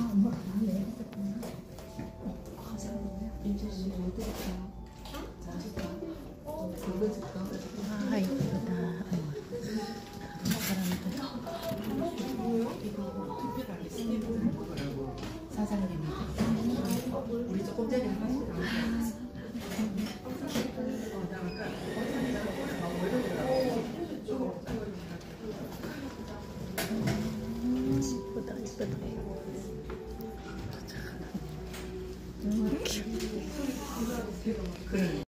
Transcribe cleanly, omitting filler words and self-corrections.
엄마가 나한테 얘기했구나. 인주 씨 어떻겠다. 잘했다. 불러줄까? 아 이쁘다. 사람들. 이거 특별하게 스냅을 거라고 사장님이 우리 조금 전에 하나씩 나왔어. 이쁘다 이쁘다. 그래.